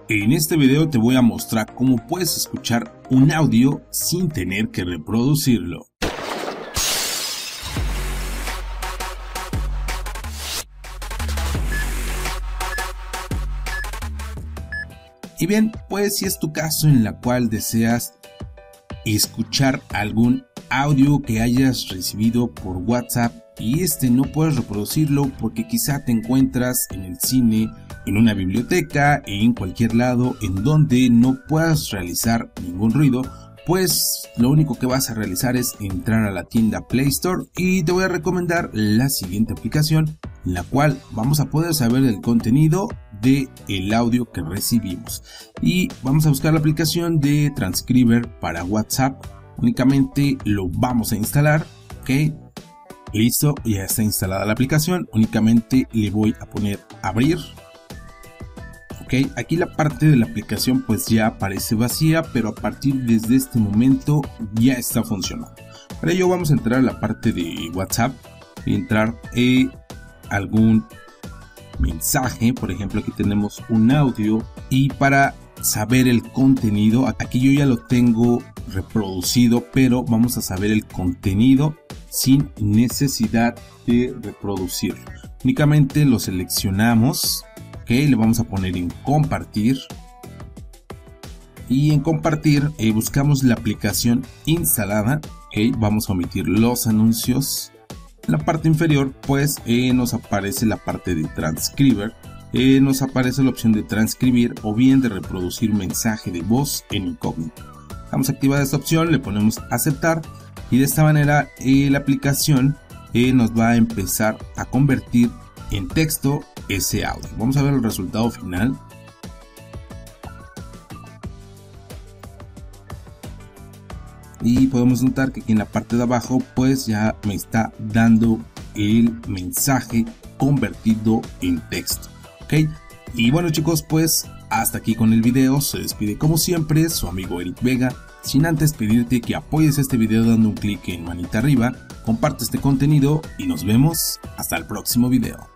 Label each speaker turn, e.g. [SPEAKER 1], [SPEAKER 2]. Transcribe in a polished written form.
[SPEAKER 1] En este video te voy a mostrar cómo puedes escuchar un audio sin tener que reproducirlo. Y bien, pues si es tu caso en la cual deseas escuchar algún audio que hayas recibido por WhatsApp y no puedes reproducirlo porque quizá te encuentras en el cine, en una biblioteca, en cualquier lado en donde no puedas realizar ningún ruido, pues lo único que vas a realizar es entrar a la tienda Play Store y te voy a recomendar la siguiente aplicación, en la cual vamos a poder saber el contenido del audio que recibimos. Y vamos a buscar la aplicación de Transcriber para WhatsApp. Únicamente lo vamos a instalar, ok. Listo, ya está instalada la aplicación. Únicamente le voy a poner abrir. Ok, aquí la parte de la aplicación pues ya aparece vacía, pero a partir desde este momento ya está funcionando. Para ello vamos a entrar a la parte de WhatsApp y entrar algún mensaje. Por ejemplo, aquí tenemos un audio y para saber el contenido, aquí yo ya lo tengo reproducido, pero vamos a saber el contenido sin necesidad de reproducirlo. Únicamente lo seleccionamos, ok, le vamos a poner en compartir y en compartir buscamos la aplicación instalada, ok, vamos a omitir los anuncios. En la parte inferior pues nos aparece la parte de Transcriber, nos aparece la opción de transcribir o bien de reproducir mensaje de voz en incógnito. Vamos a activar esta opción, le ponemos aceptar y de esta manera la aplicación nos va a empezar a convertir en texto ese audio. Vamos a ver el resultado final. Y podemos notar que aquí en la parte de abajo pues ya me está dando el mensaje convertido en texto, ok. Y bueno chicos, pues hasta aquí con el video. Se despide como siempre su amigo Eric Vega, sin antes pedirte que apoyes este video dando un clic en manita arriba, comparte este contenido y nos vemos hasta el próximo video.